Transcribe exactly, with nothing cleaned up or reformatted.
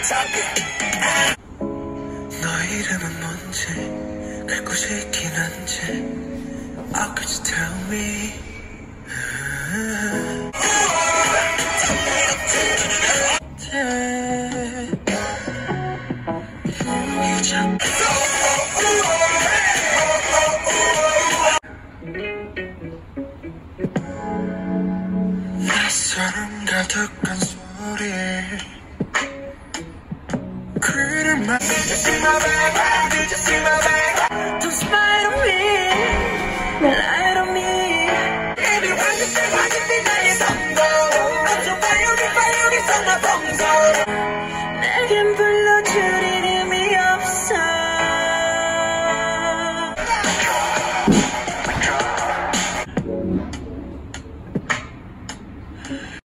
너의 이름은 뭔지 갈 곳이 있긴 한지 How could you tell me 낯선 가득한 소리 그를 말 Did you see my bag? Did you see my bag? Don't smile on me Lie on me Baby when you say what you think 나의 성공 I'm so fire, fire, fire, my phone